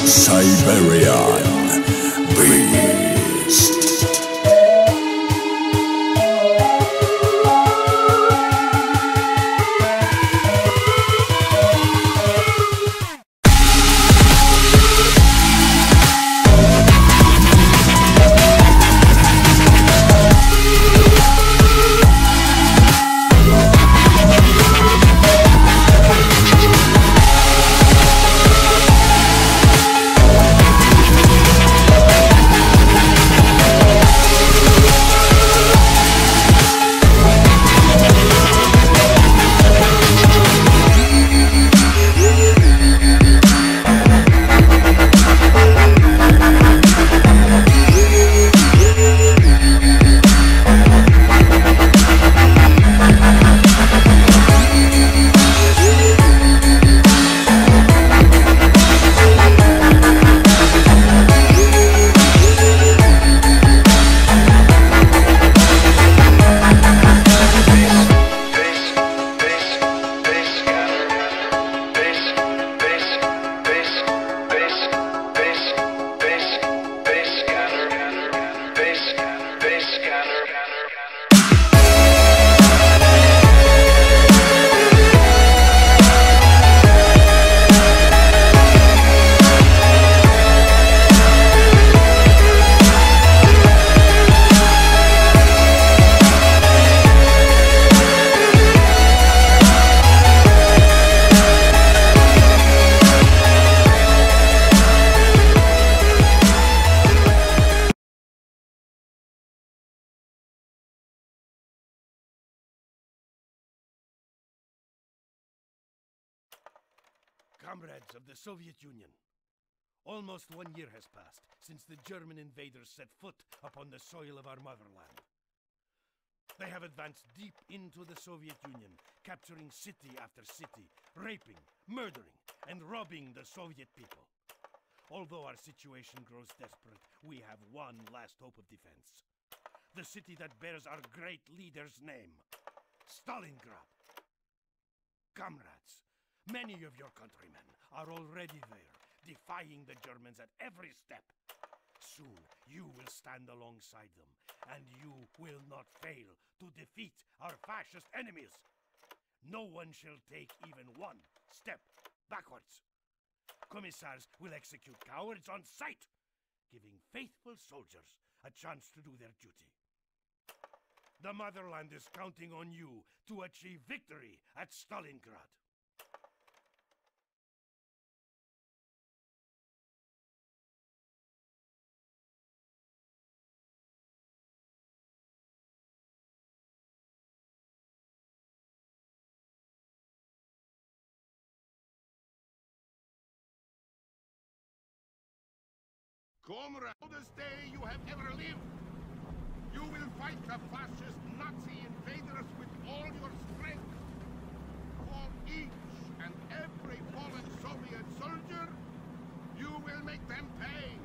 Siberian Beast. Comrades of the Soviet Union, almost 1 year has passed since the German invaders set foot upon the soil of our motherland. They have advanced deep into the Soviet Union, capturing city after city, raping, murdering, and robbing the Soviet people. Although our situation grows desperate, we have one last hope of defense. The city that bears our great leader's name, Stalingrad. Comrades, many of your countrymen are already there, defying the Germans at every step. Soon you will stand alongside them, and you will not fail to defeat our fascist enemies. No one shall take even one step backwards. Commissars will execute cowards on sight, giving faithful soldiers a chance to do their duty. The motherland is counting on you to achieve victory at Stalingrad. Comrade, this day you have ever lived. You will fight the fascist Nazi invaders with all your strength. For each and every fallen Soviet soldier, you will make them pay.